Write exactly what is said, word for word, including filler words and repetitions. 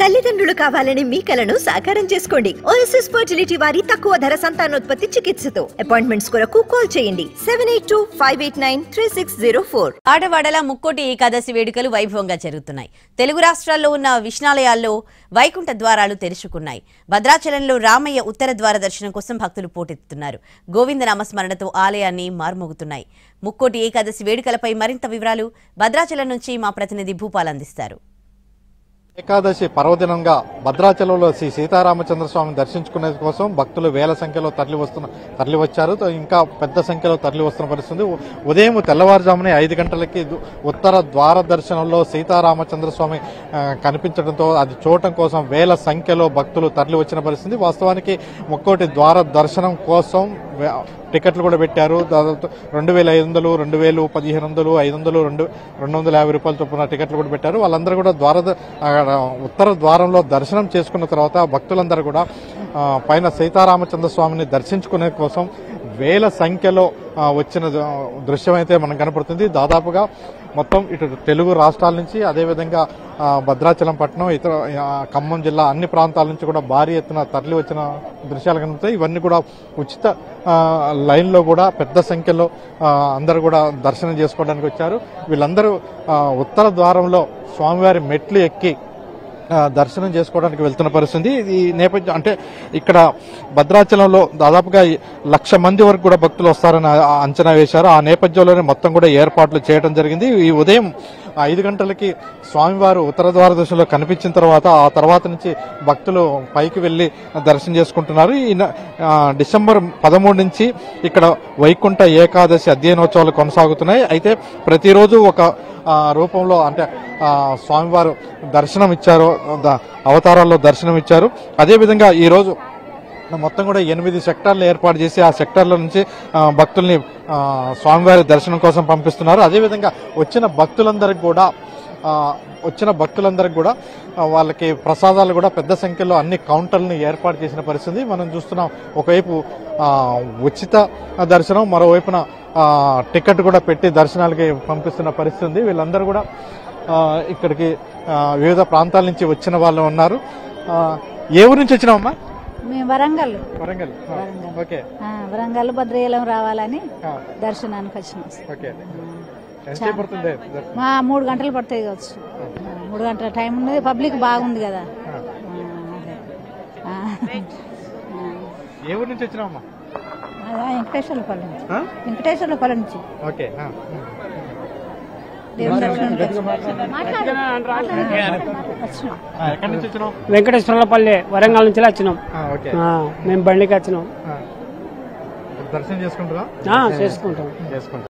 తల్లిదండ్రులు కావాలని మీ కలను సాకారం చేసుకోండి. ఓఎస్ఎస్ ఫర్టిలిటీ వారి తక్కువ ధర సంతానోత్పత్తి చికిత్సతో అపాయింట్మెంట్స్ కొరకు కాల్ చేయండి seven eight two five eight nine three six zero four. ఆడవాడల ముక్కోటి ఏకాదశి వేడుకలు వైభవంగా జరుగుతున్నాయి. తెలుగు రాష్ట్రాల్లో ఉన్న విష్ణాలయాల్లో వైకుంఠ ద్వారాలు తెరుచుకున్నాయి. భద్రాచలంలో రామయ్య ఉత్తర ద్వార దర్శనం కోసం భక్తులు పోటెత్తుతున్నారు. గోవింద నామస్మరణతో ఆలయాన్ని మార్మోగుతున్నాయి. ముక్కోటి ఏకాదశి వేడుకలపై మరింత వివరాలు భద్రాచలం నుంచి మా ప్రతినిధి భూపాల్ అందిస్తారు. ఏకాదశి పర్వదినంగా భద్రాచలంలో శ్రీ సీతారామచంద్రస్వామిని దర్శించుకునే కోసం భక్తులు వేల సంఖ్యలో తరలి వస్తున్న తరలి వచ్చారు. ఇంకా పెద్ద సంఖ్యలో తరలి వస్తున్న పరిస్థితి. ఉదయం తెల్లవారుజామునే ఐదు గంటలకి ఉత్తర ద్వార దర్శనంలో సీతారామచంద్రస్వామి కనిపించడంతో అది చూడటం కోసం వేల సంఖ్యలో భక్తులు తరలి వచ్చిన పరిస్థితి. వాస్తవానికి ముక్కోటి ద్వార దర్శనం కోసం టికెట్లు కూడా పెట్టారు. దాదాపు రెండు వేల ఐదు వందలు రెండు వేలు పదిహేను వందలు ఐదు వందలు రెండు రెండు వందల యాభై రూపాయల చొప్పున టికెట్లు కూడా పెట్టారు. వాళ్ళందరూ కూడా ద్వార ఉత్తర ద్వారంలో దర్శనం చేసుకున్న తర్వాత భక్తులందరూ కూడా పైన సీతారామచంద్ర స్వామిని దర్శించుకునే కోసం వేల సంఖ్యలో వచ్చిన దృశ్యం అయితే మనకు కనపడుతుంది. దాదాపుగా మొత్తం ఇటు తెలుగు రాష్ట్రాల నుంచి అదేవిధంగా భద్రాచలం పట్టణం ఇతర ఖమ్మం జిల్లా అన్ని ప్రాంతాల నుంచి కూడా భారీ ఎత్తున తరలి వచ్చిన దృశ్యాలు కనపడతాయి. ఇవన్నీ కూడా ఉచిత లైన్లో కూడా పెద్ద సంఖ్యలో అందరూ కూడా దర్శనం చేసుకోవడానికి వచ్చారు. వీళ్ళందరూ ఉత్తర ద్వారంలో స్వామివారి మెట్లు ఎక్కి దర్శనం చేసుకోవడానికి వెళ్తున్న పరిస్థితి. ఈ నేపథ్యం అంటే ఇక్కడ భద్రాచలంలో దాదాపుగా లక్ష మంది వరకు కూడా భక్తులు వస్తారని అంచనా వేశారు. ఆ నేపథ్యంలోనే మొత్తం కూడా ఏర్పాట్లు చేయడం జరిగింది. ఈ ఉదయం ఐదు గంటలకి స్వామివారు ఉత్తర ద్వార దశలో కనిపించిన తర్వాత ఆ తర్వాత నుంచి భక్తులు పైకి వెళ్లి దర్శనం చేసుకుంటున్నారు. ఈ డిసెంబర్ పదమూడు నుంచి ఇక్కడ వైకుంఠ ఏకాదశి అధ్యయనోత్సవాలు కొనసాగుతున్నాయి. అయితే ప్రతిరోజు ఒక రూపంలో అంటే స్వామివారు దర్శనం ఇచ్చారు, అవతారాల్లో దర్శనం ఇచ్చారు. అదేవిధంగా ఈరోజు మొత్తం కూడా ఎనిమిది సెక్టార్లు ఏర్పాటు చేసి ఆ సెక్టార్ల నుంచి భక్తుల్ని స్వామివారి దర్శనం కోసం పంపిస్తున్నారు. అదేవిధంగా వచ్చిన భక్తులందరికీ కూడా వచ్చిన భక్తులందరికీ కూడా వాళ్ళకి ప్రసాదాలు కూడా పెద్ద సంఖ్యలో అన్ని కౌంటర్లను ఏర్పాటు చేసిన పరిస్థితి మనం చూస్తున్నాం. ఒకవైపు ఉచిత దర్శనం, మరోవైపున టికెట్ కూడా పెట్టి దర్శనాలకి పంపిస్తున్న పరిస్థితి. వీళ్ళందరూ కూడా ఇక్కడికి వివిధ ప్రాంతాల నుంచి వచ్చిన వాళ్ళు ఉన్నారు. ఏ ఊరు నుంచి వచ్చినావమ్మా? మేము వరంగల్ వరంగల్ ఓకే వరంగల్ భద్రాచలం రావాలని దర్శనానికి వచ్చినాం. మా మూడు గంటలు పడతాయి కావచ్చు. మూడు గంటల టైం ఉన్నది. పబ్లిక్ బాగుంది కదా. ఏ ఊరు నుంచి వచ్చినావమ్మా? వెంకటేశ్వరపల్లి నుంచి. వెంకటేశ్వరపల్లి నుంచి వెంకటేశ్వరపల్లి వరంగల్ నుంచి వచ్చినాం. మేము బండికి వచ్చినాం. దర్శనం చేసుకుంటారా? చేసుకుంటాం.